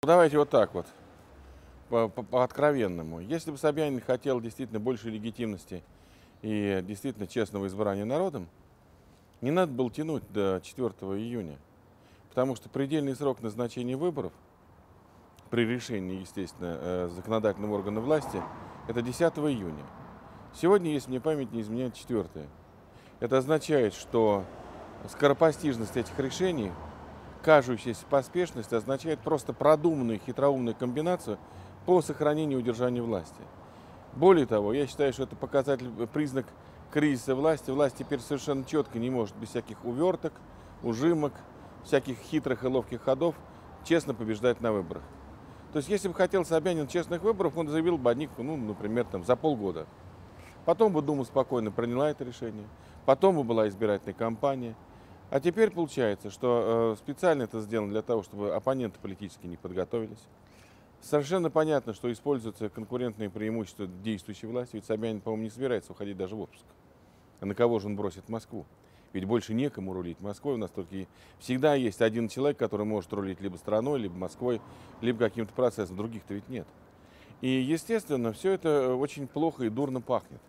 давайте вот так вот, по-откровенному. Если бы Собянин хотел действительно большей легитимности и действительно честного избрания народом, не надо было тянуть до 4 июня. Потому что предельный срок назначения выборов при решении, естественно, законодательного органа власти, это 10 июня. Сегодня, если мне память не изменяет, 4. Это означает, что скоропостижность этих решений, кажущаяся поспешность, означает просто продуманную, хитроумную комбинацию по сохранению и удержанию власти. Более того, я считаю, что это показатель, признак кризиса власти. Власть теперь совершенно четко не может без всяких уверток, ужимок, всяких хитрых и ловких ходов честно побеждать на выборах. То есть, если бы хотел Собянин честных выборов, он заявил бы о них, например, за полгода. Потом бы Дума спокойно приняла это решение, потом бы была избирательная кампания. А теперь получается, что специально это сделано для того, чтобы оппоненты политически не подготовились. Совершенно понятно, что используются конкурентные преимущества действующей власти, ведь Собянин, по-моему, не собирается уходить даже в отпуск. А на кого же он бросит Москву? Ведь больше некому рулить Москвой. У нас только всегда есть один человек, который может рулить либо страной, либо Москвой, либо каким-то процессом. Других-то ведь нет. И, естественно, все это очень плохо и дурно пахнет.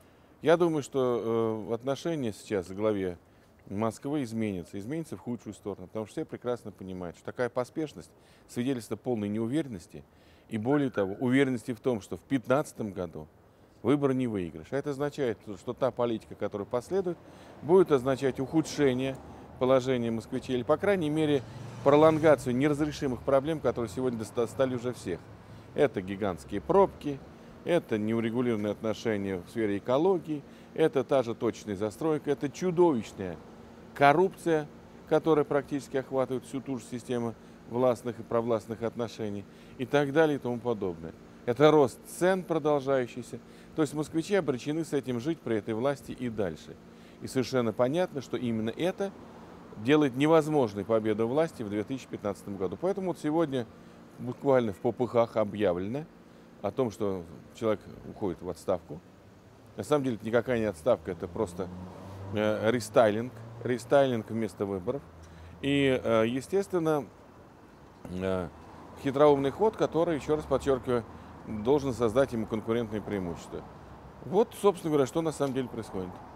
Я думаю, что отношения сейчас в главе Москвы изменятся в худшую сторону, потому что все прекрасно понимают, что такая поспешность свидетельствует о полной неуверенности и, более того, уверенности в том, что в 2015 году выборы не выиграешь. А это означает, что та политика, которая последует, будет означать ухудшение положения москвичей или, по крайней мере, пролонгацию неразрешимых проблем, которые сегодня достали уже всех. Это гигантские пробки, это неурегулированные отношения в сфере экологии, это та же точная застройка, это чудовищная коррупция, которая практически охватывает всю ту же систему властных и провластных отношений и так далее и тому подобное. Это рост цен продолжающийся. То есть москвичи обречены с этим жить при этой власти и дальше. И совершенно понятно, что именно это делает невозможной победу власти в 2015 году. Поэтому вот сегодня буквально в попыхах объявлено о том, что человек уходит в отставку. На самом деле это никакая не отставка, это просто рестайлинг вместо выборов. И, естественно, хитроумный ход, который, еще раз подчеркиваю, должен создать ему конкурентные преимущества. Вот, собственно говоря, что на самом деле происходит.